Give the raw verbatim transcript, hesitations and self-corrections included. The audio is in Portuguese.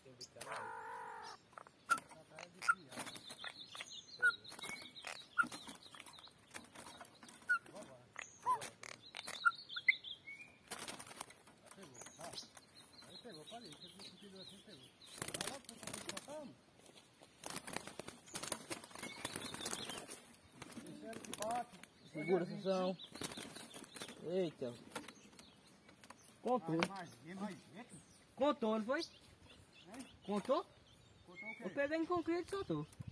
tem bicar aí. Tá cara de criar. Pegou. Vamos lá. Pegou, tá? Aí pegou, parei. Você viu que pegou assim, pegou. Vai lá pro que soltamos. Terceiro que bate. Segura, Sansão. Eita. Contou. Mais, mais, mais. Contou, não foi? Hein? Contou? Contou o quê? Eu peguei em concreto e soltou.